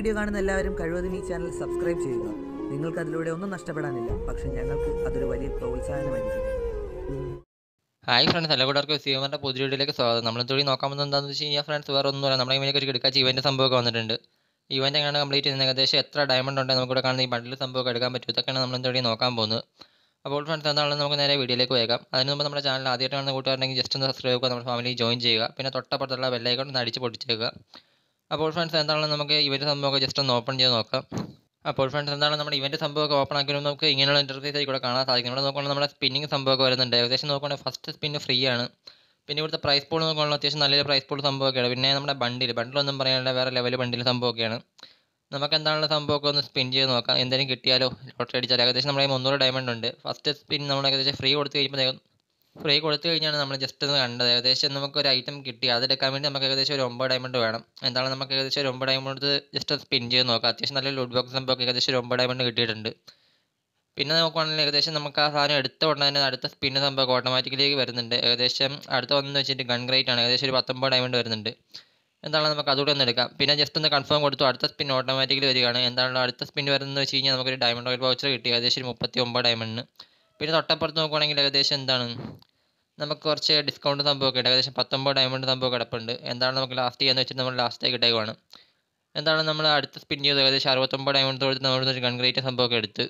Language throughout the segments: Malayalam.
വീഡിയോ കാണുന്ന എല്ലാവരും കഴിവതും ഈ ചാനൽ സബ്സ്ക്രൈബ് ചെയ്യുക. നിങ്ങൾക്കതിലൂടെ ഒന്നും നഷ്ടപ്പെടാനില്ല, പക്ഷേ ഞങ്ങൾക്ക് അതൊരു വലിയ പ്രോത്സാഹനമായിരിക്കും. ഹായ് ഫ്രണ്ട്സ്, എല്ലാവർക്കും സീമറിൻ്റെ പുതിയ വീഡിയോയിലേക്ക് സ്വാഗതം. നമ്മളിതുവഴി നോക്കാൻ പോകുന്നത് എന്താണെന്ന് വെച്ച് കഴിഞ്ഞാൽ ഫ്രണ്ട്സ്, വേറെ ഒന്നുമില്ല, നമ്മുടെ ഇവൻ്റ് ഒരു കിടക്കാച്ച ഇവൻ്റ് സംഭവമൊക്കെ വന്നിട്ടുണ്ട്. ഇവൻ്റ് എങ്ങനെ കംപ്ലീറ്റ് ചെയ്യുന്നത്, ഏകദേശം എത്ര ഡയമണ്ട് ഉണ്ടെങ്കിൽ നമുക്കിവിടെ കാണുന്ന ഈ ബണ്ടിൽ സംഭവമൊക്കെ എടുക്കാൻ പറ്റും. ഇതൊക്കെയാണ് നമ്മളിതുവഴി നോക്കാൻ പോകുന്നത്. അപ്പോൾ ഫ്രണ്ട്സ്, എന്താണെന്ന് നമുക്ക് നേരെ വീഡിയോയിലേക്ക് പോയേക്കാം. അതിന് മുമ്പ് നമ്മുടെ ചാനൽ ആദ്യമായിട്ടാണ് കൂട്ടുകാരുണ്ടെങ്കിൽ ജസ്റ്റ് ഒന്ന് സബ്സ്ക്രൈബ് ചെയ്യുക, നമ്മുടെ ഫാമിലി ജോയിൻ ചെയ്യുക, പിന്നെ തൊട്ടപ്പുറത്തുള്ള ബെല്ലൈക്കൺ ഒന്ന് അടിച്ച് പൊട്ടിച്ചേക്കുക. അപ്പോൾ ഫ്രണ്ട്സ്, എന്താണെന്ന് നമുക്ക് ഇവൻ്റ് സംഭവമൊക്കെ ജസ്റ്റ് ഒന്ന് ഓപ്പൺ ചെയ്ത് നോക്കാം. അപ്പോൾ ഫ്രണ്ട്സ്, എന്താണ് നമ്മുടെ ഇവൻ്റ് സംഭവമൊക്കെ ഓപ്പൺ ആക്കിയാലും നമുക്ക് ഇങ്ങനെയുള്ള ഇൻ്റർഫേസ് ആയി കൂടെ കാണാൻ സാധിക്കും. ഇവിടെ നോക്കുകയാണെങ്കിൽ നമ്മുടെ സ്പിന്നിങ് സംഭവമൊക്കെ വരുന്നുണ്ട്. ഏകദേശം നോക്കുകയാണെങ്കിൽ ഫസ്റ്റ് സ്പിന്ന് ഫ്രീ ആണ്. പിന്നെ ഇവിടുത്തെ പ്രൈസ് പൂൾ നോക്കുകയാണെങ്കിൽ അത്യാവശ്യം നല്ലൊരു പ്രൈസ് പൂൾ സംഭവമൊക്കെയാണ്. പിന്നെ നമ്മുടെ ബണ്ടിലൊന്നും പറയാനുള്ള വേറെ ലെവൽ ബണ്ടിൽ സംഭവമൊക്കെയാണ്. നമുക്ക് എന്താണുള്ള സംഭവമൊക്കെ ഒന്ന് സ്പിൻ ചെയ്ത് നോക്കാം. എന്തെങ്കിലും കിട്ടിയാലോ, ലോട്ടറി അടിച്ചാലോ. ഏകദേശം നമ്മുടെ 300 ഡയമണ്ട് ഉണ്ട്. ഫസ്റ്റ് സ്പിൻ നമ്മൾ ഏകദേശം ഫ്രീ കൊടുത്തു കഴിഞ്ഞാണ് നമ്മൾ ജസ്റ്റ് ഒന്ന് കണ്ടത്. ഏകദേശം നമുക്കൊരു ഐറ്റം കിട്ടി, അതെടുക്കാൻ വേണ്ടി നമുക്ക് ഏകദേശം ഒരു 9 ഡയമണ്ട് വേണം. എന്താണ് നമുക്ക് ഏകദേശം ഒരു 9 ഡയമണ്ട് ജസ്റ്റ് സ്പിൻ ചെയ്ത് നോക്കാം. അത്യാവശ്യം നല്ല ലൂട്ട് ബോക്സ് സംഭവമൊക്കെ ഏകദേശം ഒരു 9 ഡയമണ്ട് കിട്ടിയിട്ടുണ്ട്. പിന്നെ നോക്കുകയാണെങ്കിൽ ഏകദേശം നമുക്ക് ആ സാധനം എടുത്ത ഉടനെ തന്നെ അടുത്ത സ്പിന്ന് സംഭവം ഓട്ടോമാറ്റിക്കലി വരുന്നുണ്ട്. ഏകദേശം അടുത്ത വന്നെന്ന് വെച്ചിട്ട് ഗൺ ഗ്രേറ്റ് ആണ്. ഏകദേശം ഒരു 19 ഡയമണ്ട് വരുന്നുണ്ട്. എന്താണ് നമുക്ക് അതുകൂടെ ഒന്ന് എടുക്കാം. പിന്നെ ജസ്റ്റ് ഒന്ന് കൺഫേം കൊടുത്തു, അടുത്ത സ്പിൻ ഓട്ടോമാറ്റിക്കലി വരികയാണ്. എന്താണ് അടുത്ത സ്പിൻ വരുന്നതെന്ന് വെച്ച് കഴിഞ്ഞാൽ നമുക്കൊരു ഡയമണ്ട് ഓയിൽ വൗച്ചർ കിട്ടി, ഏകദേശം ഒരു 39 ഡയമണ്ടിന്. പിന്നെ തൊട്ടപ്പുറത്ത് നോക്കുകയാണെങ്കിൽ ഏകദേശം എന്താണ് നമുക്ക് കുറച്ച് ഡിസ്കൗണ്ട് സംഭവമൊക്കെ ഉണ്ട്. ഏകദേശം 19 ഡയമണ്ട് സംഭവം കിടപ്പുണ്ട്. എന്താണ് നമുക്ക് ലാസ്റ്റ് ചെയ്യാന്ന് വെച്ചിട്ട് നമ്മൾ ലാസ്റ്റേക്ക് ഇട്ടേക്കുവാണ്. എന്താണ് നമ്മൾ അടുത്ത സ്പിൻ ചെയ്ത് ഏകദേശം 69 ഡയമണ്ട് കൊടുത്ത് നമ്മളൊരു ഗൺ ഗ്രേറ്റ് സംഭവമൊക്കെ എടുത്ത്.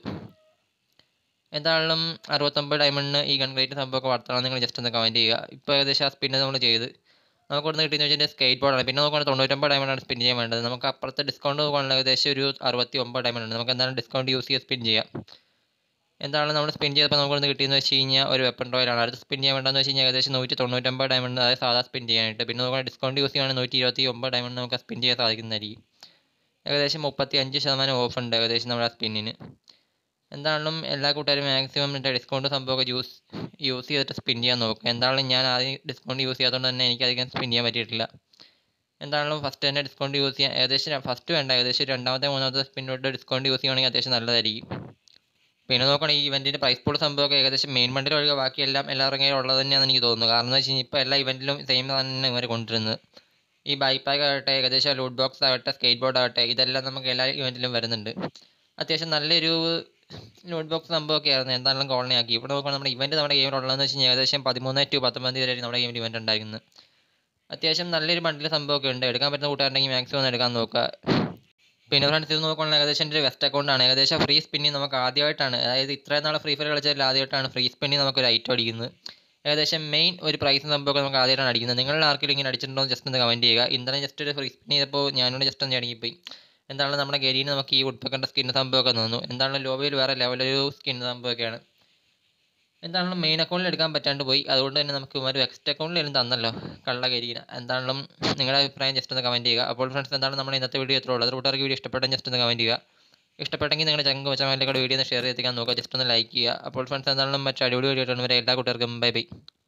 എന്തായാലും 69 ഡയമണ്ടിന് ഈ ഗൺ ഗ്രേറ്റ് സംഭവമൊക്കെ വളർത്തണം. നിങ്ങൾ ജസ്റ്റ് ഒന്ന് കമൻറ്റ് ചെയ്യുക. ഇപ്പോൾ ഏകദേശം ആ സ്പിന്ന് നമ്മൾ ചെയ്ത് നമുക്ക് ഇവിടുന്ന് കിട്ടിയെന്ന് വെച്ചാൽ സ്കേറ്റ് ബോർഡാണ്. പിന്നെ നോക്കുകയാണെങ്കിൽ 99 ഡയമണ്ടാണ് സ്പിൻ ചെയ്യാൻ വേണ്ടത്. നമുക്ക് അപ്പുറത്തെ ഡിസ്കൗണ്ട് നോക്കുകയാണെങ്കിൽ ഏകദേശം ഒരു 69 ഡയമണ്ട് ഉണ്ട്. നമുക്ക് എന്തായാലും ഡിസ്കൗണ്ട് യൂസ് ചെയ്ത് സ്പിൻ ചെയ്യാം. എന്താണ് നമ്മൾ സ്പിൻ ചെയ്തപ്പോൾ നമുക്ക് ഇവിടുന്ന് കിട്ടിയെന്ന് വെച്ച് കഴിഞ്ഞാൽ ഒരു വെപ്പൺ റോയലാണ്. അടുത്ത് സ്പിൻ ചെയ്യാൻ വേണ്ടതെന്ന് വെച്ച് കഴിഞ്ഞാൽ ഏകദേശം 199 ഡയമണ്ട്, അതായത് സാധാ സ്പിൻ ചെയ്യാനായിട്ട്. പിന്നെ നോക്കുകയാണെങ്കിൽ ഡിസ്കൗണ്ട് യൂസ് ചെയ്യുകയാണെങ്കിൽ 129 ഡയമണ്ട് നമുക്ക് സ്പിൻ ചെയ്യാൻ സാധിക്കുന്നതായിരിക്കും. ഏകദേശം 35% ഓഫ് ഉണ്ട് ഏകദേശം നമ്മുടെ സ്പിന്നിന്. എന്താണെങ്കിലും എല്ലാ കൂട്ടുകാരും മാക്സിമം ഡിസ്കൗണ്ട് സംഭവമൊക്കെ യൂസ് ചെയ്തിട്ട് സ്പിൻ ചെയ്യാൻ നോക്കുക. എന്താണെങ്കിലും ഞാൻ ആദ്യം ഡിസ്കൗണ്ട് യൂസ് ചെയ്യാത്തതുകൊണ്ട് തന്നെ എനിക്കധികം സ്പിൻ ചെയ്യാൻ പറ്റിയിട്ടില്ല. എന്താണെങ്കിലും ഫസ്റ്റ് തന്നെ ഡിസ്കൗണ്ട് യൂസ് ചെയ്യാൻ ഏകദേശം ഫസ്റ്റ് വേണ്ട, ഏകദേശം രണ്ടാമത്തെ മൂന്നാമത്തെ സ്പിന്നോട്ട് ഡിസ്കൗണ്ട് യൂസ് ചെയ്യുകയാണെങ്കിൽ അത്യാവശ്യം നല്ലതായിരിക്കും. പിന്നെ നോക്കുകയാണെങ്കിൽ ഈ ഇവൻറ്റിൻ്റെ പ്രൈസ് പൂൾ സംഭവമൊക്കെ ഏകദേശം മെയിൻ ബണ്ടിൽ ഒഴികെ ബാക്കിയെല്ലാം എല്ലാവരും കയ്യിൽ ഉള്ളത് തന്നെയാണെന്ന് എനിക്ക് തോന്നുന്നു. കാരണം എന്ന് വെച്ച് കഴിഞ്ഞാൽ ഇപ്പോൾ എല്ലാ ഇവൻറ്റിലും സെയിം തന്നെ ഇവർ കൊണ്ടുവരുന്നത്. ഈ ബൈപ്പാക്ക് ആകട്ടെ, ഏകദേശം ലൂട്ട് ബോക്സ് ആകട്ടെ, സ്കേറ്റ് ബോർഡ് ആകട്ടെ, ഇതെല്ലാം നമുക്ക് എല്ലാ ഇവൻറ്റിലും വരുന്നുണ്ട്. അത്യാവശ്യം നല്ലൊരു ലൂട്ട് ബോക്സ് സംഭവമൊക്കെ ആയിരുന്നു. എന്തായാലും കോളനി ആക്കി. ഇവിടെ നോക്കുകയാണെങ്കിൽ നമ്മുടെ ഇവൻറ്റ് നമ്മുടെ ഗെയിമിൽ ഉള്ളതെന്ന് വെച്ച് കഴിഞ്ഞാൽ ഏകദേശം 13 to 19 വരെ നമ്മുടെ ഗെയിമിൽ ഇവൻറ്റ് ഉണ്ടായിരുന്നു. അത്യാവശ്യം നല്ലൊരു ബണ്ടിൽ സംഭവമൊക്കെ ഉണ്ട്. എടുക്കാൻ പറ്റുന്ന കൂട്ടുകാരുണ്ടെങ്കിൽ മാക്സിമം ഒന്ന് എടുക്കാൻ നോക്കുക. പിന്നെ ഫ്രണ്ട്സ്, ഇത് നോക്കുകയാണെങ്കിൽ ഏകദേശം എൻ്റെ വെസ്റ്റ് അക്കൗണ്ടാണ്. ഏകദേശം ഫ്രീ സ്പിന്നി നമുക്ക് ആദ്യമായിട്ടാണ്, അതായത് ഇത്രയും നാളെ ഫ്രീ ഫയർ കളിച്ചതിൽ ആദ്യമായിട്ടാണ് ഫ്രീ സ്പിന്നി നമുക്കൊരു ഐറ്റം അടിക്കുന്നത്. ഏകദേശം മെയിൻ ഒരു പ്രൈസ് സംഭവമൊക്കെ നമുക്ക് ആദ്യമായിട്ടാണ് അടിക്കുന്നത്. നിങ്ങളുടെ ആർക്കെങ്കിലും ഇങ്ങനെ അടിച്ചിട്ടുണ്ടോ ജസ്റ്റ് ഒന്ന് കമൻറ്റ് ചെയ്യുക. ഇന്നലെ ജസ്റ്റ് ഒരു ഫ്രീ സ്പിൻ ചെയ്തപ്പോൾ ഞാനോട് ജസ്റ്റ് ഒന്ന് അടങ്ങിപ്പോയി. എന്താണ് നമ്മുടെ ഗെരീന് നമുക്ക് ഈ വുഡ്പക്കറിൻ്റെ സ്കിൻ സംഭവമൊക്കെ തന്നു. എന്താണ് ലോബിയിൽ വേറെ ലെവലൊരു സ്കിൻ സംഭവമൊക്കെയാണ്. എന്താണെങ്കിലും മെയിൻ അക്കൗണ്ടിൽ എടുക്കാൻ പറ്റാണ്ട് പോയി. അതുകൊണ്ട് തന്നെ നമുക്ക് ഒരു എക്സ്ട്രാ അക്കൗണ്ടിലും തന്നല്ലോ കള്ള ഗരീന. എന്താണെങ്കിലും നിങ്ങളുടെ അഭിപ്രായം ജസ്റ്റ് ഒന്ന് കമൻറ്റ് ചെയ്യുക. അപ്പോൾ ഫ്രണ്ട്സ്, എന്താണ് നമ്മുടെ ഇന്നത്തെ വീഡിയോ എത്ര ഉള്ളത്. കൂട്ടുകാർക്ക് വീഡിയോ ഇഷ്ടപ്പെട്ടെങ്കിൽ ജസ്റ്റ് ഒന്ന് കമൻറ്റ് ചെയ്യുക. ഇഷ്ടപ്പെട്ടെങ്കിൽ നിങ്ങളുടെ ചങ്ക് വെച്ചാൽ വീഡിയോ ഒന്ന് ഷെയർ ചെയ്തിരിക്കാൻ നോക്കുക. ജസ്റ്റ് ഒന്ന് ലൈക്ക് ചെയ്യുക. അപ്പോൾ ഫ്രണ്ട്സ്, എന്താണെങ്കിലും മറ്റു അടിപൊളി വീഡിയോ ഇടുന്നവരെ എല്ലാ കൂട്ടുകാർക്കും ബൈ ബൈ.